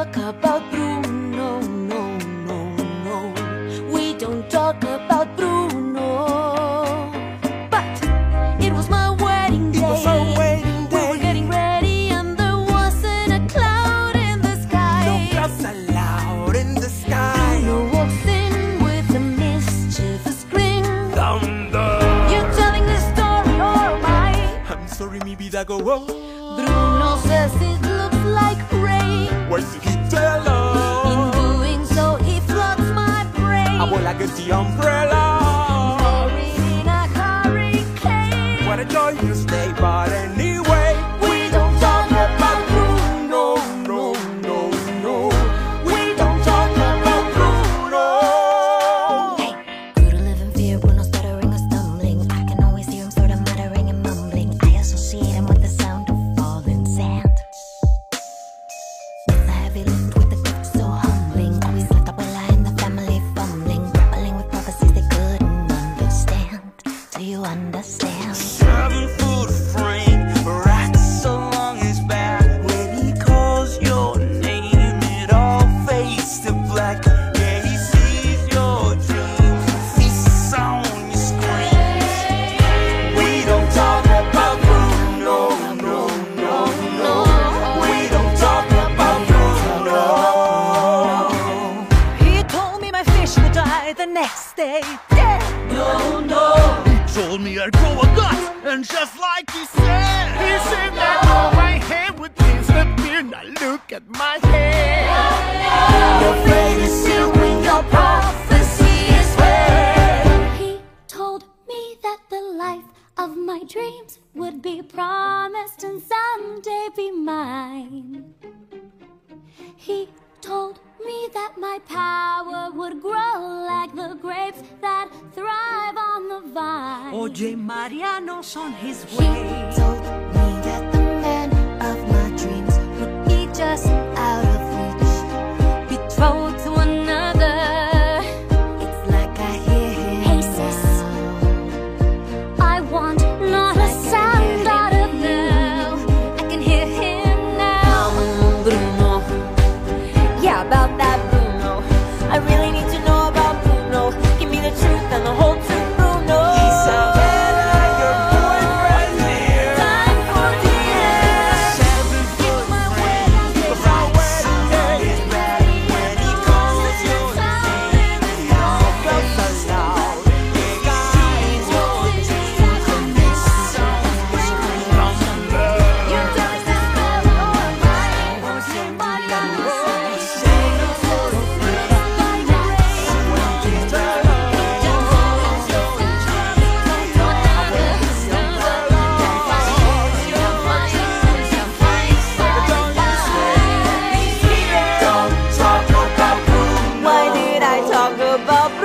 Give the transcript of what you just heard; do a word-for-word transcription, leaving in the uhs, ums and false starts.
talk about Bruno, no, no, no. We don't talk about Bruno. But it was my wedding day. It was our wedding day. We were getting ready and there wasn't a cloud in the sky. No clouds allowed in the sky. Bruno walks in with a mischievous grin. Thunder. You telling this story or am I? I'm sorry, mi vida go on. Bruno says it looks like rain. Why did he tell us? In doing so, he floods my brain. I will like the umbrella. Buried in a hurricane. What a joyous day, but anyway, We don't talk about Bruno, no, no, no. We don't talk about Bruno. Hey, grew to live in fear, Bruno stuttering or stumbling. I can always hear him sort of muttering and mumbling. I associate him with the sound of falling sand. It's a heavy lift with the gift so humbling. Always left Abuela in the family fumbling, grappling with prophecies they couldn't understand. Do you understand? Seven foot frame, rats along his back. When he calls your name, it all fades to black. Yeah, he sees your dreams, feasts on your screams. We don't talk about Bruno, no, no, no. We don't talk about Bruno. He told me my fish would die the next day. Dead. No, no. Told me I'd grow a gut, and just like he said, he said that all my hair would disappear. Now look at my hair. Your fate is sealed when your prophecy is read. He told me that the life of my dreams would be promised and someday be mine. He told me that my power would grow like the grapes that thrive on the vine. Oye, Mariano's on his He way. told me that the man of my dreams would be just out of reach, betrothed to another. It's like I hear him. Hey sis, I want not a sound out of now. I can hear him now. Bruno, yeah, about that Bruno. I really need to know about Bruno. Give me the truth and the whole truth, Bruno. He's a Bella, your boyfriend here. Time for the end. Seven foot frame, It's our wedding day. his back. When he calls your name, it all Clouds fades to allowed. black. Yeah, he sees your dreams, and feasts on your screams. Thunder. You're telling this story or am I? Or somebody else? Don't talk about Bruno. Why did I talk about